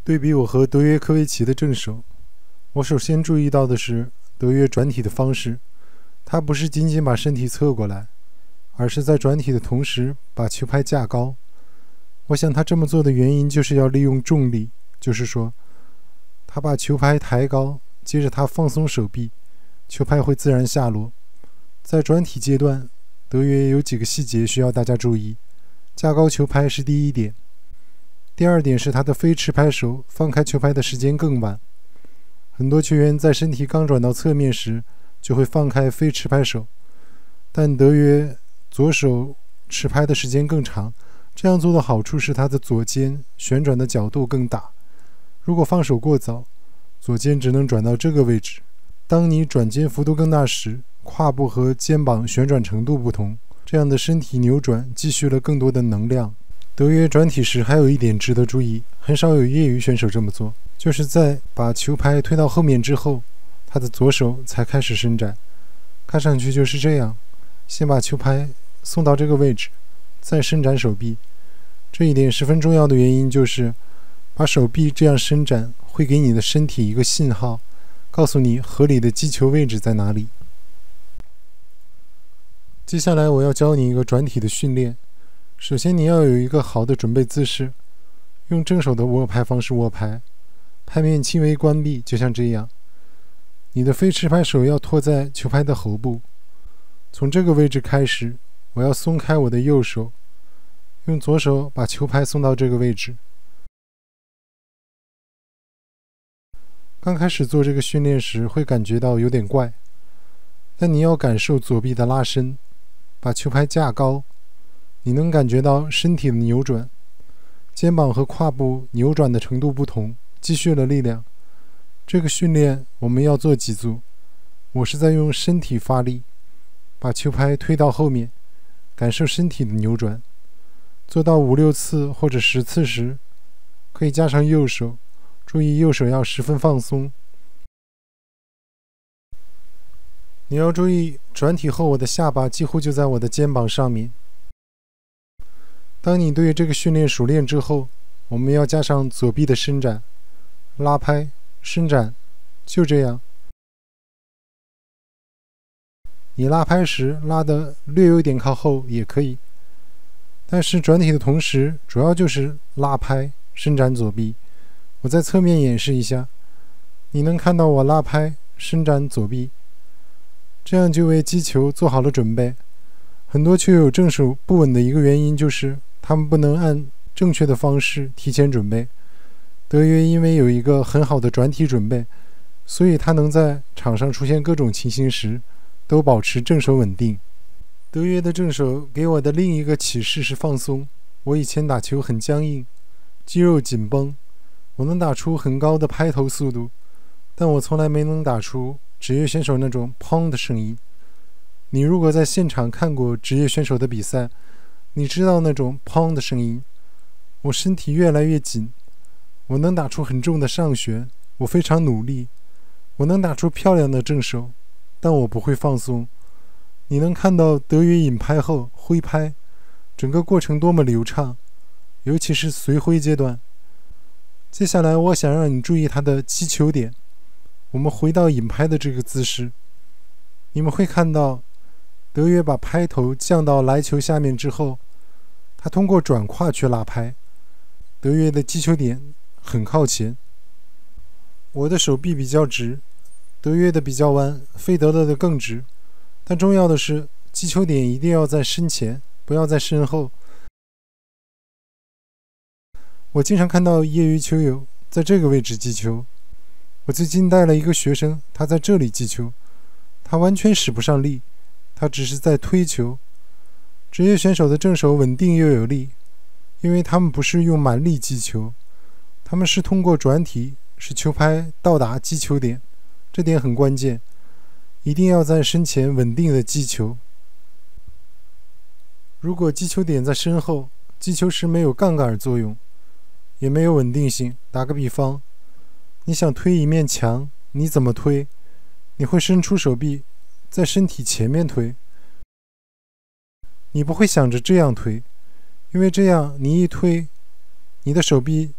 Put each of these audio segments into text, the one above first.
对比我和德约科维奇的正手，我首先注意到的是德约转体的方式，他不是仅仅把身体侧过来，而是在转体的同时把球拍架高。我想他这么做的原因就是要利用重力，就是说他把球拍抬高，接着他放松手臂，球拍会自然下落。在转体阶段，德约有几个细节需要大家注意。架高球拍是第一点，第二点是他的非持拍手放开球拍的时间更晚。很多球员在身体刚转到侧面时就会放开非持拍手，但德约左手持拍的时间更长，这样做的好处是他的左肩旋转的角度更大。如果放手过早，左肩只能转到这个位置。当你转肩幅度更大时，胯部和肩膀旋转程度不同，这样的身体扭转积蓄了更多的能量。德约转体时还有一点值得注意，很少有业余选手这么做，就是在把球拍推到后面之后，他的左手才开始伸展。看上去就是这样，先把球拍送到这个位置，再伸展手臂。这一点十分重要的原因就是把手臂这样伸展会给你的身体一个信号，告诉你合理的击球位置在哪里。接下来我要教你一个转体的训练。首先你要有一个好的准备姿势，用正手的握拍方式握拍，拍面轻微关闭，就像这样。你的非持拍手要托在球拍的喉部。从这个位置开始，我要松开我的右手，用左手把球拍送到这个位置。刚开始做这个训练时会感觉到有点怪，但你要感受左臂的拉伸，把球拍架高，你能感觉到身体的扭转，肩膀和胯部扭转的程度不同，积蓄了力量。这个训练我们要做几组，我是在用身体发力，把球拍推到后面，感受身体的扭转。做到5、6次或者10次时，可以加上右手，注意右手要十分放松。你要注意，转体后我的下巴几乎就在我的肩膀上面。当你对这个训练熟练之后，我们要加上左臂的伸展、拉拍、伸展，就这样。你拉拍时拉得略有点靠后也可以，但是转体的同时主要就是拉拍、伸展左臂。我在侧面演示一下，你能看到我拉拍、伸展左臂，这样就为击球做好了准备。很多球友正手不稳的一个原因就是他们不能按正确的方式提前准备。德约因为有一个很好的转体准备，所以他能在场上出现各种情形时都保持正手稳定。德约的正手给我的另一个启示是放松。我以前打球很僵硬，肌肉紧绷，我能打出很高的拍头速度，但我从来没能打出职业选手那种砰的声音。你如果在现场看过职业选手的比赛，你知道那种砰的声音。我身体越来越紧，我能打出很重的上旋，我非常努力，我能打出漂亮的正手，但我不会放松。你能看到德约引拍后挥拍，整个过程多么流畅，尤其是随挥阶段。接下来我想让你注意他的击球点。我们回到引拍的这个姿势，你们会看到德约把拍头降到来球下面之后，他通过转胯去拉拍。德约的击球点很靠前。我的手臂比较直，德约的比较弯，费德勒的更直。但重要的是，击球点一定要在身前，不要在身后。我经常看到业余球友在这个位置击球。我最近带了一个学生，他在这里击球，他完全使不上力，他只是在推球。职业选手的正手稳定又有力，因为他们不是用满力击球，他们是通过转体使球拍到达击球点，这点很关键，一定要在身前稳定的击球。如果击球点在身后，击球时没有杠杆作用，也没有稳定性。打个比方，你想推一面墙，你怎么推？你会伸出手臂，在身体前面推。你不会想着这样推，因为这样你一推，你的手臂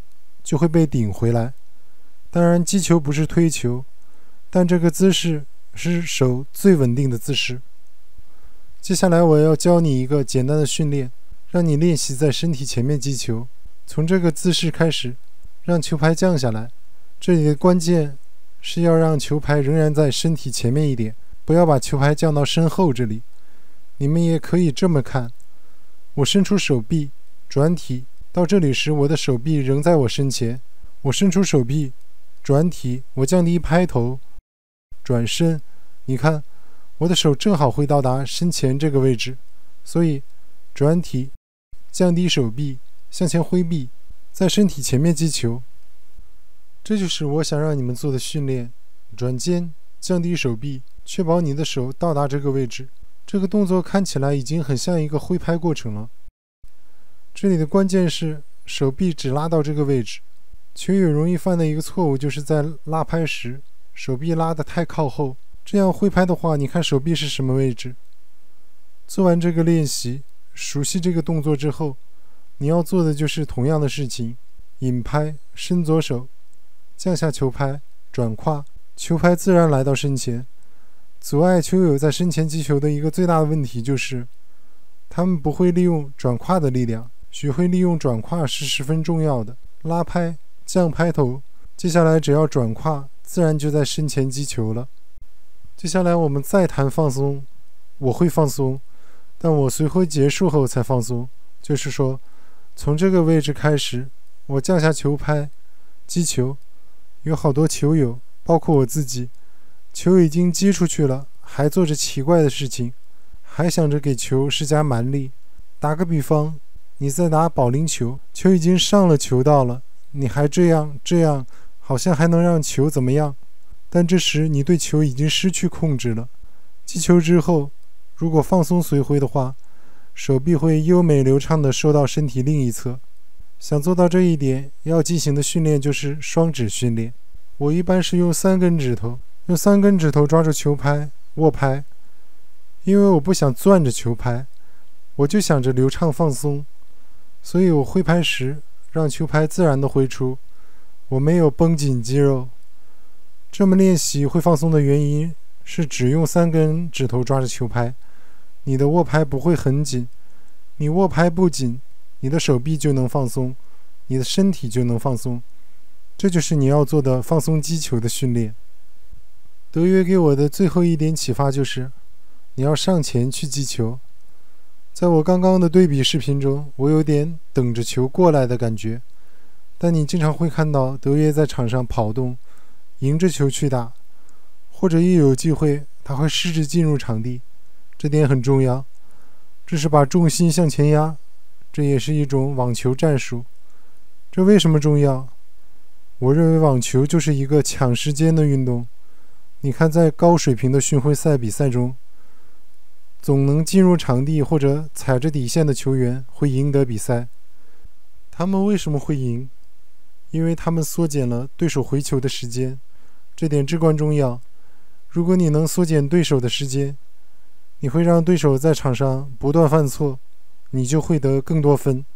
就会被顶回来。当然，击球不是推球，但这个姿势是手最稳定的姿势。接下来我要教你一个简单的训练，让你练习在身体前面击球。从这个姿势开始，让球拍降下来。这里的关键是要让球拍仍然在身体前面一点，不要把球拍降到身后这里。你们也可以这么看，我伸出手臂转体到这里时，我的手臂仍在我身前。我伸出手臂转体，我降低拍头转身，你看我的手正好会到达身前这个位置。所以转体降低手臂向前挥臂，在身体前面击球。这就是我想让你们做的训练，转肩降低手臂，确保你的手到达这个位置。这个动作看起来已经很像一个挥拍过程了。这里的关键是手臂只拉到这个位置。球友容易犯的一个错误就是在拉拍时手臂拉得太靠后，这样挥拍的话，你看手臂是什么位置。做完这个练习，熟悉这个动作之后，你要做的就是同样的事情，引拍伸左手，降下球拍转胯，球拍自然来到身前。阻碍球友在身前击球的一个最大的问题就是他们不会利用转胯的力量。学会利用转胯是十分重要的。拉拍降拍头，接下来只要转胯，自然就在身前击球了。接下来我们再谈放松。我会放松，但我随挥结束后才放松，就是说从这个位置开始，我降下球拍击球。有好多球友，包括我自己，球已经击出去了，还做着奇怪的事情，还想着给球施加蛮力。打个比方，你在打保龄球，球已经上了球道了，你还这样，好像还能让球怎么样？但这时你对球已经失去控制了。击球之后，如果放松随挥的话，手臂会优美流畅地收到身体另一侧。想做到这一点，要进行的训练就是双指训练。我一般是用3根指头，抓住球拍握拍，因为我不想攥着球拍，我就想着流畅放松，所以我挥拍时让球拍自然地挥出，我没有绷紧肌肉。这么练习会放松的原因是只用3根指头抓着球拍，你的握拍不会很紧，你握拍不紧，你的手臂就能放松，你的身体就能放松。这就是你要做的放松击球的训练。德约给我的最后一点启发就是，你要上前去击球。在我刚刚的对比视频中，我有点等着球过来的感觉，但你经常会看到德约在场上跑动，迎着球去打，或者一有机会他会试着进入场地，这点很重要。这是把重心向前压，这也是一种网球战术。这为什么重要？我认为网球就是一个抢时间的运动。你看，在高水平的巡回赛比赛中，总能进入场地或者踩着底线的球员会赢得比赛。他们为什么会赢？因为他们缩减了对手回球的时间，这点至关重要。如果你能缩减对手的时间，你会让对手在场上不断犯错，你就会得更多分。